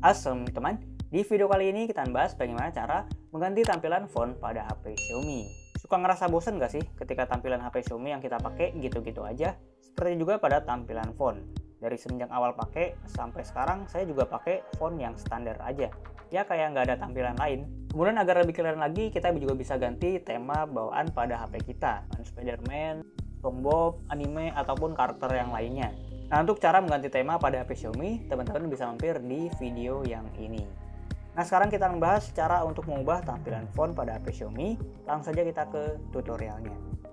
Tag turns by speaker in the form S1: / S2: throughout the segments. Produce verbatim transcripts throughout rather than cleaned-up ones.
S1: Assalamualaikum teman, di video kali ini kita bahas bagaimana cara mengganti tampilan font pada H P Xiaomi. Suka ngerasa bosen gak sih ketika tampilan H P Xiaomi yang kita pakai gitu-gitu aja? Seperti juga pada tampilan font. Dari semenjak awal pakai sampai sekarang saya juga pakai font yang standar aja. Ya kayak nggak ada tampilan lain. Kemudian agar lebih keren lagi, kita juga bisa ganti tema bawaan pada H P kita. Spider-Man, SpongeBob, anime, ataupun karakter yang lainnya. Nah, untuk cara mengganti tema pada H P Xiaomi, teman-teman bisa mampir di video yang ini. Nah, sekarang kita membahas cara untuk mengubah tampilan font pada H P Xiaomi. Langsung saja kita ke tutorialnya.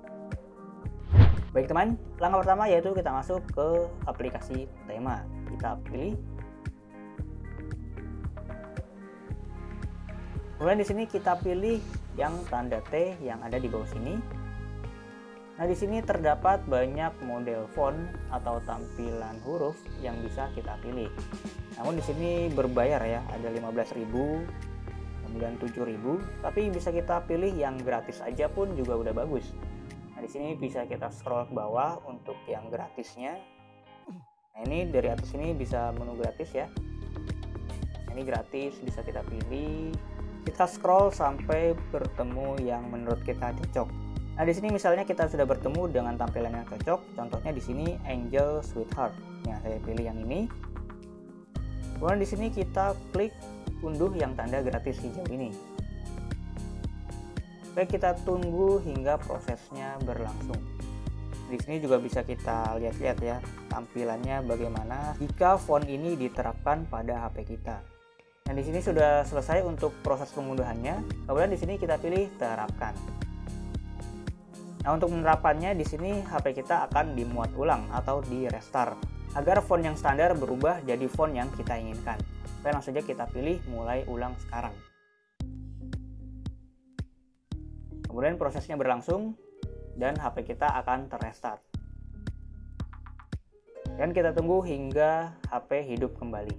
S1: Baik teman, langkah pertama yaitu kita masuk ke aplikasi tema. Kita pilih. Kemudian di sini kita pilih yang tanda T yang ada di bawah sini. Nah, di sini terdapat banyak model font atau tampilan huruf yang bisa kita pilih. Namun di sini berbayar ya, ada lima belas ribu, kemudian tujuh ribu, tapi bisa kita pilih yang gratis aja pun juga udah bagus. Nah, di sini bisa kita scroll ke bawah untuk yang gratisnya. Nah, ini dari atas ini bisa menu gratis ya. Nah, ini gratis, bisa kita pilih. Kita scroll sampai bertemu yang menurut kita cocok. Nah, di sini misalnya kita sudah bertemu dengan tampilan yang cocok, contohnya di sini Angel Sweetheart. Nah, saya pilih yang ini. Kemudian di sini kita klik unduh yang tanda gratis hijau ini. Baik, kita tunggu hingga prosesnya berlangsung. Di sini juga bisa kita lihat-lihat ya tampilannya bagaimana jika font ini diterapkan pada H P kita. Nah, di sini sudah selesai untuk proses pengunduhannya. Kemudian di sini kita pilih terapkan. Nah, untuk penerapannya di sini H P kita akan dimuat ulang atau di restart agar font yang standar berubah jadi font yang kita inginkan. Oke, langsung saja kita pilih mulai ulang sekarang. Kemudian prosesnya berlangsung dan H P kita akan terrestart. Dan kita tunggu hingga H P hidup kembali.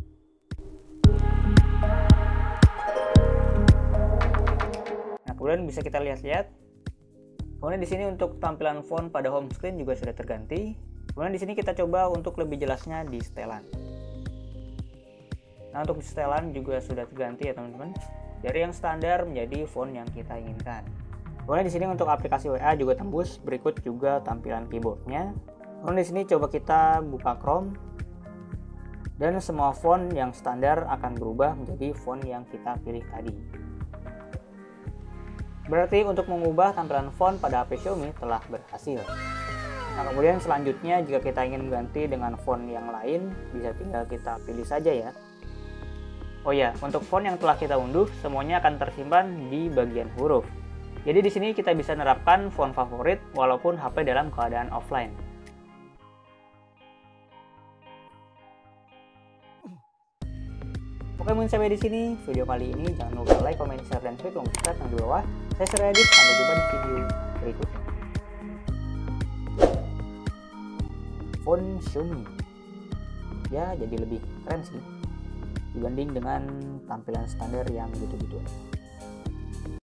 S1: Nah, kemudian bisa kita lihat-lihat. Kemudian di sini untuk tampilan font pada home screen juga sudah terganti. Kemudian di sini kita coba untuk lebih jelasnya di setelan. Nah, untuk setelan juga sudah terganti ya teman-teman. Dari yang standar menjadi font yang kita inginkan. Kemudian di sini untuk aplikasi W A juga tembus. Berikut juga tampilan keyboardnya. Kemudian di sini coba kita buka Chrome. Dan semua font yang standar akan berubah menjadi font yang kita pilih tadi. Berarti untuk mengubah tampilan font pada H P Xiaomi telah berhasil. Nah, kemudian selanjutnya jika kita ingin mengganti dengan font yang lain, bisa tinggal kita pilih saja ya. Oh ya, untuk font yang telah kita unduh, semuanya akan tersimpan di bagian huruf. Jadi di sini kita bisa menerapkan font favorit walaupun H P dalam keadaan offline. Oke, mungkin sampai di sini video kali ini. Jangan lupa like, comment, share, dan klik tombol subscribe yang di bawah. Saya Suryadi, sampai jumpa di video berikutnya. Font Xiaomi ya jadi lebih keren sih dibanding dengan tampilan standar yang gitu-gitu.